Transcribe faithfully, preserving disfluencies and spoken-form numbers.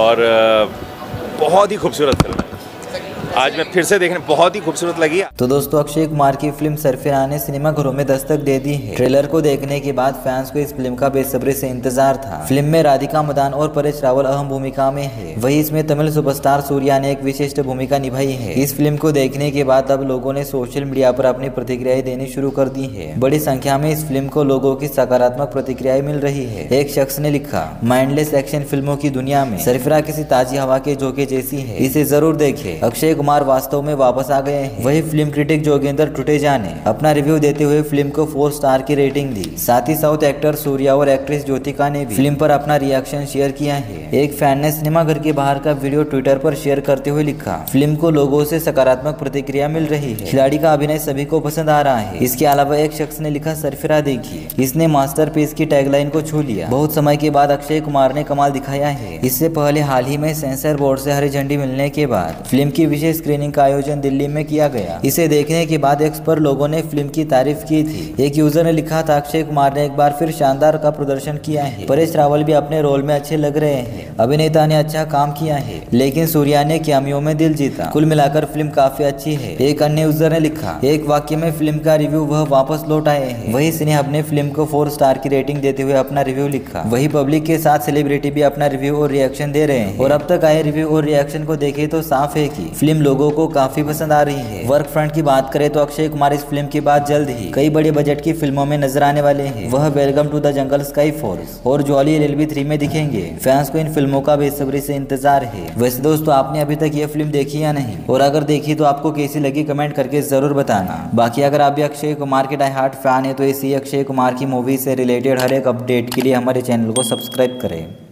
और बहुत ही खूबसूरत फिल्म है। आज मैं फिर से देखने बहुत ही खूबसूरत लगी। तो दोस्तों, अक्षय कुमार की फिल्म सरफिरा ने सिनेमा घरों में दस्तक दे दी है। ट्रेलर को देखने के बाद फैंस को इस फिल्म का बेसब्री से इंतजार था। फिल्म में राधिका मदान और परेश रावल अहम भूमिका में है। वहीं इसमें तमिल सुपरस्टार सूर्या ने एक विशिष्ट भूमिका निभाई है। इस फिल्म को देखने के बाद अब लोगों ने सोशल मीडिया पर अपनी प्रतिक्रियाएं देनी शुरू कर दी है। बड़ी संख्या में इस फिल्म को लोगों की सकारात्मक प्रतिक्रियाएं मिल रही है। एक शख्स ने लिखा, माइंडलेस एक्शन फिल्मों की दुनिया में सरफिरा किसी ताजी हवा के झोंके जैसी है, इसे जरूर देखें। अक्षय कुमार वास्तव में वापस आ गए हैं। वही फिल्म क्रिटिक जोगेंद्र टुटेजा ने अपना रिव्यू देते हुए फिल्म को फोर स्टार की रेटिंग दी। साथ ही साउथ एक्टर सूर्या और एक्ट्रेस ज्योतिका ने भी फिल्म पर अपना रिएक्शन शेयर किया है। एक फैन ने सिनेमा घर के बाहर का वीडियो ट्विटर पर शेयर करते हुए लिखा, फिल्म को लोगों से सकारात्मक प्रतिक्रिया मिल रही है। खिलाड़ी का अभिनय सभी को पसंद आ रहा है। इसके अलावा एक शख्स ने लिखा, सरफिरा देखिए, इसने मास्टरपीस की टैगलाइन को छू लिया। बहुत समय के बाद अक्षय कुमार ने कमाल दिखाया है। इससे पहले हाल ही में सेंसर बोर्ड से हरी झंडी मिलने के बाद फिल्म की विशेष स्क्रीनिंग का आयोजन दिल्ली में किया गया। इसे देखने के बाद एक्स पर लोगों ने फिल्म की तारीफ की थी। एक यूजर ने लिखा था, अक्षय कुमार ने एक बार फिर शानदार का प्रदर्शन किया है। परेश रावल भी अपने रोल में अच्छे लग रहे हैं। अभिनेता ने अच्छा काम किया है, लेकिन सूर्या ने कैमियो में दिल जीता। कुल मिलाकर फिल्म काफी अच्छी है। एक अन्य यूजर ने लिखा, एक वाक्य में फिल्म का रिव्यू, वह वापस लौट आए हैं। वही सिने अपने फिल्म को फोर स्टार की रेटिंग देते हुए अपना रिव्यू लिखा। वही पब्लिक के साथ सेलिब्रिटी भी अपना रिव्यू और रिएक्शन दे रहे हैं। और अब तक आए रिव्यू और रिएक्शन को देखे तो साफ है कि फिल्म लोगों को काफी पसंद आ रही है। वर्क फ्रंट की बात करें तो अक्षय कुमार इस फिल्म के बाद जल्द ही कई बड़े बजट की फिल्मों में नजर आने वाले हैं। वह welcome to the jungle, sky force और jolly L L B three में दिखेंगे। फैंस को इन फिल्मों का बेसब्री से इंतजार है। वैसे दोस्तों, आपने अभी तक ये फिल्म देखी या नहीं, और अगर देखी तो आपको कैसी लगी कमेंट करके जरूर बताना। बाकी अगर आप भी अक्षय कुमार के डाई हार्ट फैन है तो इसी अक्षय कुमार की मूवी से रिलेटेड हर एक अपडेट के लिए हमारे चैनल को सब्सक्राइब करें।